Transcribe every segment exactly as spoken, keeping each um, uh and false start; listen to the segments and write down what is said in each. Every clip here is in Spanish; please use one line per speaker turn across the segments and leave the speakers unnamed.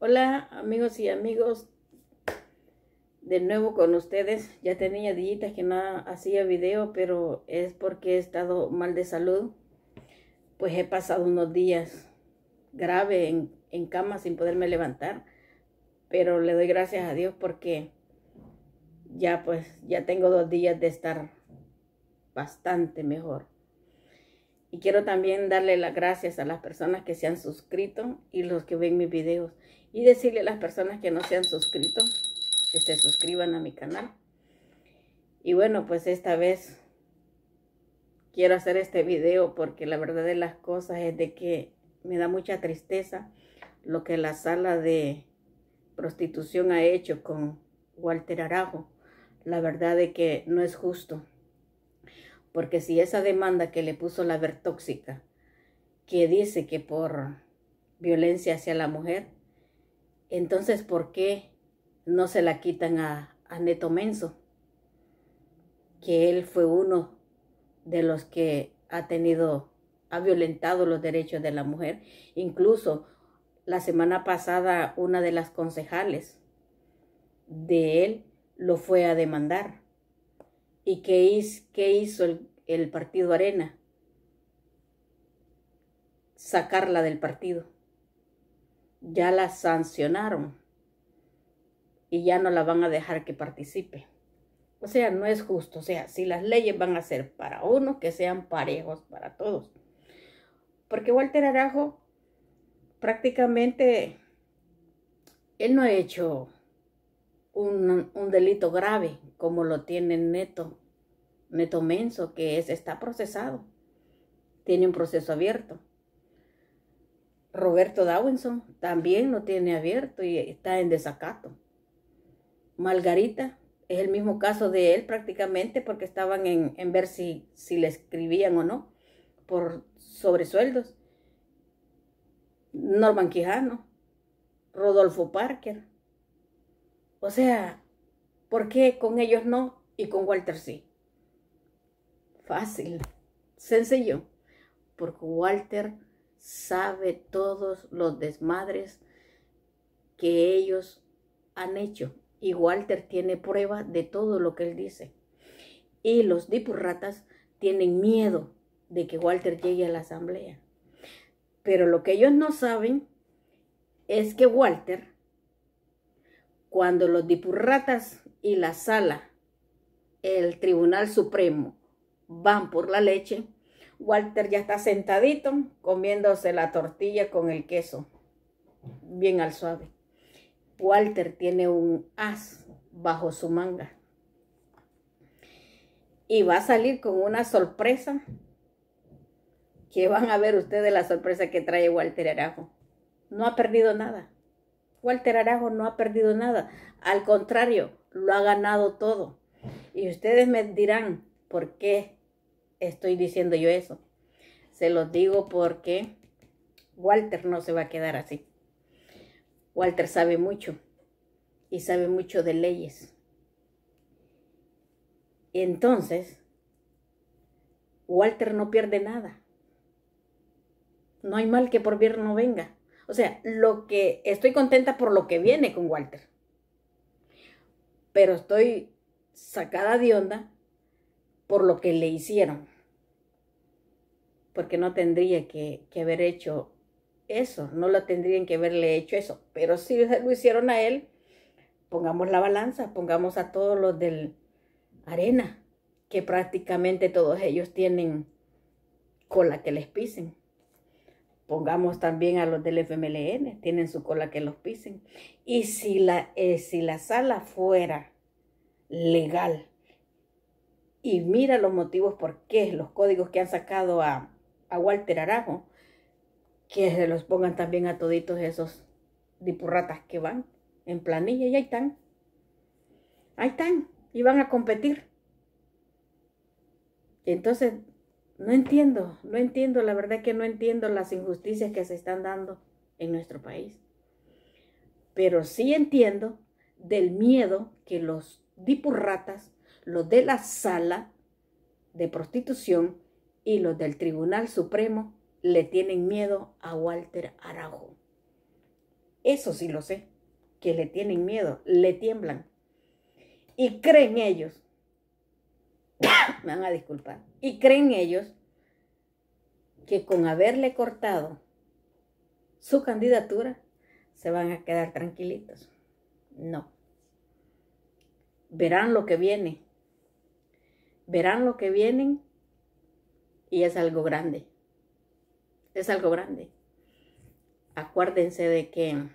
Hola amigos y amigos, de nuevo con ustedes. Ya tenía días que no hacía video, pero es porque he estado mal de salud. Pues he pasado unos días grave en, en cama sin poderme levantar, pero le doy gracias a Dios porque ya pues ya tengo dos días de estar bastante mejor. Y quiero también darle las gracias a las personas que se han suscrito y los que ven mis videos. Y decirle a las personas que no se han suscrito que se suscriban a mi canal. Y bueno, pues esta vez quiero hacer este video porque la verdad de las cosas es de que me da mucha tristeza lo que la sala de prostitución ha hecho con Walter Arajo. La verdad de que no es justo. Porque si esa demanda que le puso la Vertóxica, que dice que por violencia hacia la mujer, entonces ¿por qué no se la quitan a, a Neto Menso? Que él fue uno de los que ha tenido, ha violentado los derechos de la mujer. Incluso la semana pasada una de las concejales de él lo fue a demandar. ¿Y qué hizo, qué hizo el, el partido Arena? Sacarla del partido. Ya la sancionaron y ya no la van a dejar que participe. O sea, no es justo. O sea, si las leyes van a ser para uno, que sean parejos para todos. Porque Walter Arajo prácticamente, él no ha hecho un, un delito grave como lo tiene Neto, Neto Menso, que es, está procesado. Tiene un proceso abierto. Roberto Dawinson también lo tiene abierto y está en desacato. Margarita es el mismo caso de él prácticamente porque estaban en, en ver si, si le escribían o no por sobresueldos. Norman Quijano, Rodolfo Parker. O sea, ¿por qué con ellos no y con Walter sí? Fácil, sencillo, porque Walter sabe todos los desmadres que ellos han hecho. Y Walter tiene prueba de todo lo que él dice. Y los dipurratas tienen miedo de que Walter llegue a la asamblea. Pero lo que ellos no saben es que Walter, cuando los dipurratas y la sala, el Tribunal Supremo, van por la leche, Walter ya está sentadito comiéndose la tortilla con el queso, bien al suave. Walter tiene un as bajo su manga. Y va a salir con una sorpresa que van a ver ustedes la sorpresa que trae Walter Arajo. No ha perdido nada. Walter Arajo no ha perdido nada. Al contrario, lo ha ganado todo. Y ustedes me dirán, ¿por qué estoy diciendo yo eso? Se los digo porque Walter no se va a quedar así. Walter sabe mucho y sabe mucho de leyes. Entonces, Walter no pierde nada. No hay mal que por bien no venga. O sea, lo que estoy contenta por lo que viene con Walter. Pero estoy sacada de onda por lo que le hicieron. Porque no tendría que, que haber hecho eso. No lo tendrían que haberle hecho eso. Pero si lo hicieron a él, pongamos la balanza. Pongamos a todos los del Arena. Que prácticamente todos ellos tienen cola que les pisen. Pongamos también a los del F M L N, tienen su cola que los pisen. Y si la, eh, si la sala fuera legal, y mira los motivos por qué, los códigos que han sacado a, a Walter Arajo, que se los pongan también a toditos esos dipurratas que van en planilla, y ahí están. Ahí están, y van a competir. Entonces, no entiendo, no entiendo, la verdad que no entiendo las injusticias que se están dando en nuestro país. Pero sí entiendo del miedo que los dipurratas, los de la sala de prostitución y los del Tribunal Supremo le tienen miedo a Walter Arajo. Eso sí lo sé, que le tienen miedo, le tiemblan. Y creen ellos, me van a disculpar, y creen ellos que con haberle cortado su candidatura se van a quedar tranquilitos. No. Verán lo que viene. Verán lo que vienen y es algo grande. Es algo grande. Acuérdense de que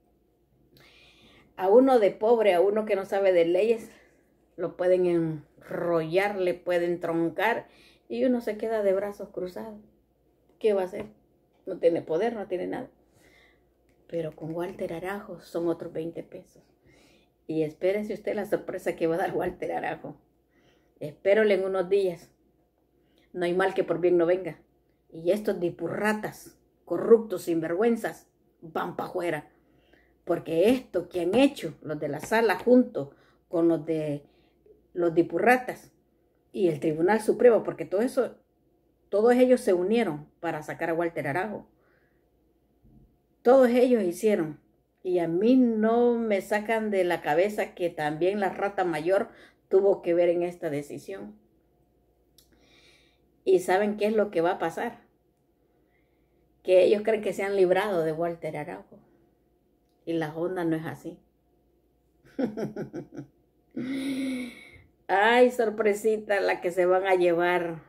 a uno de pobre, a uno que no sabe de leyes, lo pueden enrollar, le pueden troncar y uno se queda de brazos cruzados. ¿Qué va a hacer? No tiene poder, no tiene nada. Pero con Walter Arajo son otros veinte pesos. Y espérese usted la sorpresa que va a dar Walter Arajo. Espérole en unos días. No hay mal que por bien no venga. Y estos dipurratas, corruptos, sinvergüenzas, van para afuera. Porque esto que han hecho los de la sala junto con los de los dipurratas y el Tribunal Supremo, porque todo eso, todos ellos se unieron para sacar a Walter Arajo. Todos ellos hicieron. Y a mí no me sacan de la cabeza que también la rata mayor tuvo que ver en esta decisión. ¿Y saben qué es lo que va a pasar? Que ellos creen que se han librado de Walter Arajo. Y la onda no es así. Ay, sorpresita la que se van a llevar.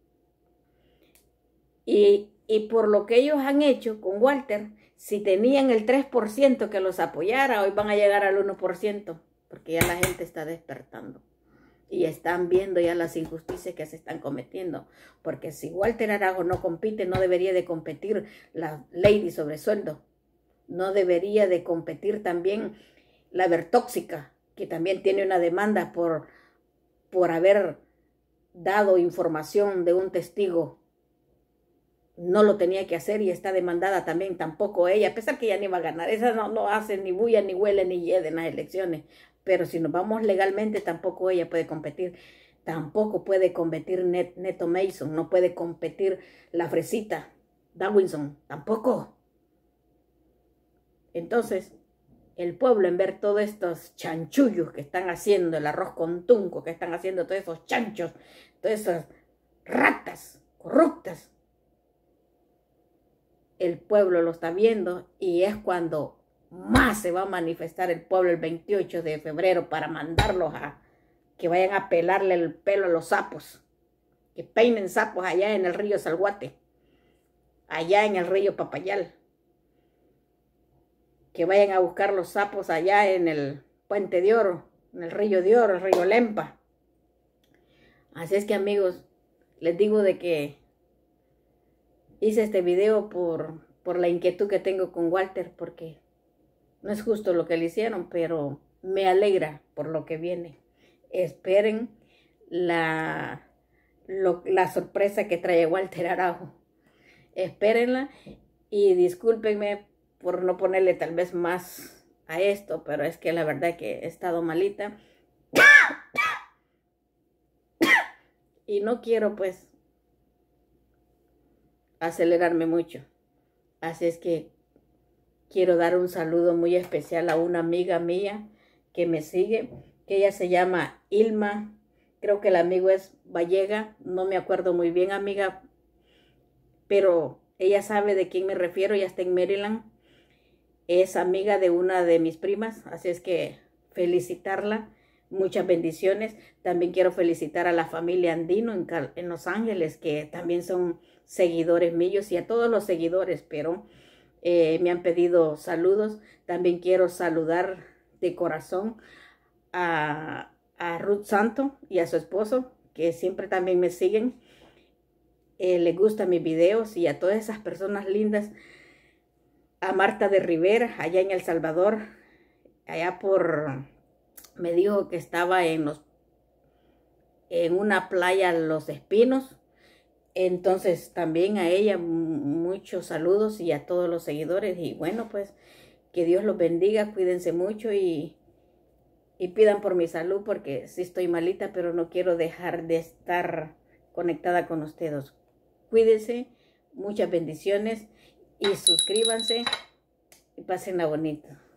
Y, y por lo que ellos han hecho con Walter, si tenían el tres por ciento que los apoyara, hoy van a llegar al uno por ciento, porque ya la gente está despertando. Y están viendo ya las injusticias que se están cometiendo. Porque si Walter Arajo no compite, no debería de competir la ley de sobresueldo. No debería de competir también la Vertóxica, que también tiene una demanda por, por haber dado información de un testigo. No lo tenía que hacer y está demandada también, tampoco ella, a pesar que ella ni va a ganar. Esa no, no hace ni bulla, ni huele, ni hiede en las elecciones. Pero si nos vamos legalmente, tampoco ella puede competir. Tampoco puede competir Net, Neto Mason, no puede competir la Fresita Dawinson, tampoco. Entonces, el pueblo, en ver todos estos chanchullos que están haciendo, el arroz con tunco que están haciendo, todos esos chanchos, todas esas ratas corruptas, el pueblo lo está viendo y es cuando más se va a manifestar el pueblo el veintiocho de febrero para mandarlos a que vayan a pelarle el pelo a los sapos, que peinen sapos allá en el río Salguate, allá en el río Papayal, que vayan a buscar los sapos allá en el Puente de Oro, en el río de Oro, el río Lempa. Así es que, amigos, les digo de que hice este video por, por la inquietud que tengo con Walter, porque no es justo lo que le hicieron, pero me alegra por lo que viene. Esperen la, lo, la sorpresa que trae Walter Arajo. Espérenla y discúlpenme por no ponerle tal vez más a esto, pero es que la verdad que he estado malita. Y no quiero pues acelerarme mucho. Así es que quiero dar un saludo muy especial a una amiga mía que me sigue, que ella se llama Ilma. Creo que el amigo es Vallega, no me acuerdo muy bien, amiga, pero ella sabe de quién me refiero, ella está en Maryland. Es amiga de una de mis primas, así es que felicitarla. Muchas bendiciones. También quiero felicitar a la familia Andino en, en Los Ángeles, que también son seguidores míos, y a todos los seguidores, pero eh, me han pedido saludos. También quiero saludar de corazón a, a Ruth Santo y a su esposo, que siempre también me siguen. Eh, les gustan mis videos, y a todas esas personas lindas. A Marta de Rivera, allá en El Salvador, allá por, me dijo que estaba en los, en una playa Los Espinos. Entonces también a ella muchos saludos, y a todos los seguidores. Y bueno, pues que Dios los bendiga, cuídense mucho y, y pidan por mi salud, porque sí estoy malita, pero no quiero dejar de estar conectada con ustedes. Cuídense, muchas bendiciones. Y suscríbanse y pásenla bonito.